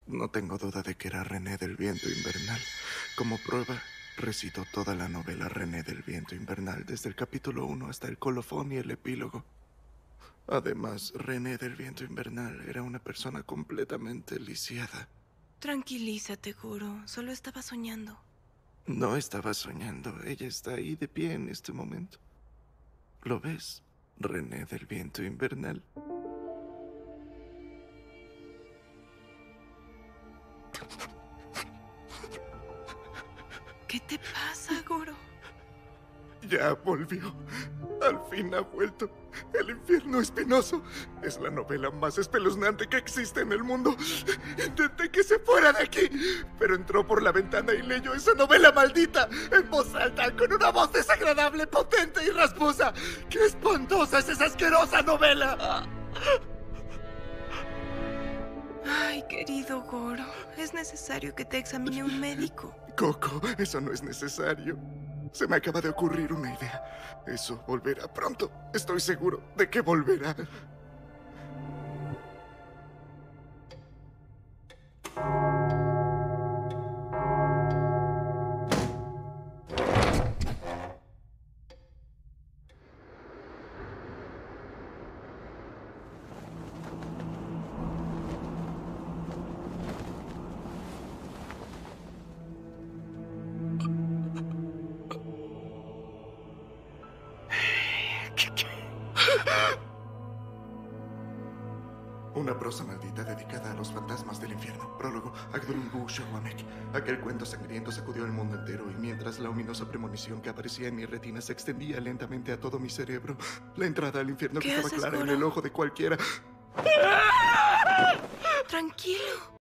No tengo duda de que era René del Viento Invernal. Como prueba, recitó toda la novela René del Viento Invernal, desde el capítulo 1 hasta el colofón y el epílogo. Además, René del Viento Invernal era una persona completamente lisiada. Tranquilízate, Goro. Solo estaba soñando. No estaba soñando. Ella está ahí de pie en este momento. ¿Lo ves? René del Viento Invernal. ¿Qué te pasa, Goro? Ya volvió. Al fin ha vuelto. El infierno espinoso es la novela más espeluznante que existe en el mundo. Intenté que se fuera de aquí, pero entró por la ventana y leyó esa novela maldita en voz alta, con una voz desagradable, potente y rasposa. ¡Qué espantosa es esa asquerosa novela! Ay, querido Goro. Es necesario que te examine un médico. Coco, eso no es necesario. Se me acaba de ocurrir una idea. Eso volverá pronto. Estoy seguro de que volverá. Una prosa maldita dedicada a los fantasmas del infierno. Prólogo. Agdolumbu Shawamek. Aquel cuento sangriento sacudió el mundo entero y mientras la ominosa premonición que aparecía en mi retina se extendía lentamente a todo mi cerebro, la entrada al infierno ¿Qué que estaba haces, clara en Goro? el ojo de cualquiera. Tranquilo.